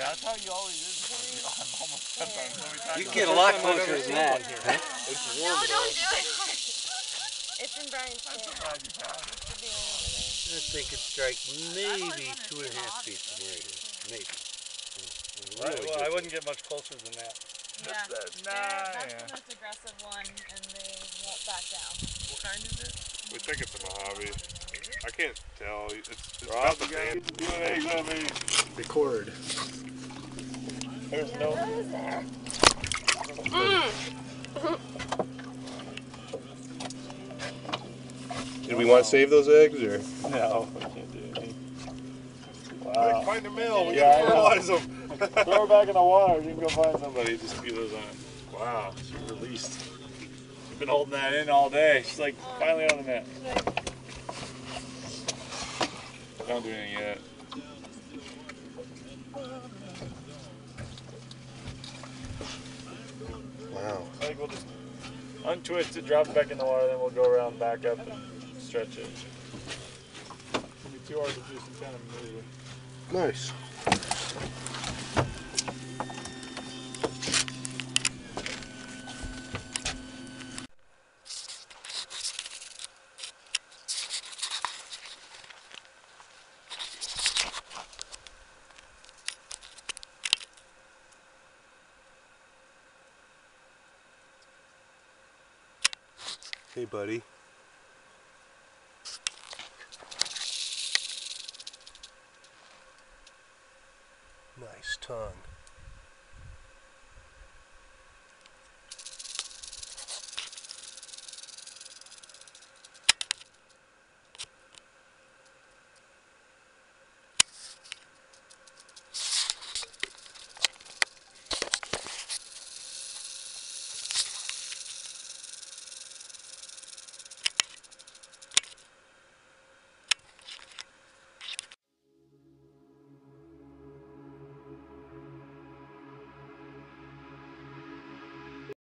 Yeah, that's how you always is. I'm almost sometimes. You can get a lot closer than that. Huh? It's warm. No, don't do it. It's in Brian's I'm so chair. glad you found it. It should be right over there. I think it's strike maybe 2.5 feet from where it is. Maybe. Really well, I wouldn't get much closer than that. Yeah. That's the most aggressive one, and they won't back down. What kind is it? We think it's a Mojave. I can't tell. It's Rob, about the same. do an egg on me. Record. There's no. there. Did we want to save those eggs or? No, I can't do anything. Quick, Wow. find the mill. We Yeah, gotta fertilize them. Throw her back in the water. You can go find somebody to spew those on. Wow, she's released. We've been holding that in all day. She's like finally on the net. Don't do anything yet. Wow. I think we'll just untwist it, drop it back in the water, then we'll go around, back up, and stretch it. It'll be too hard to do some kind of movement. Nice. Hey, buddy. Nice tongue.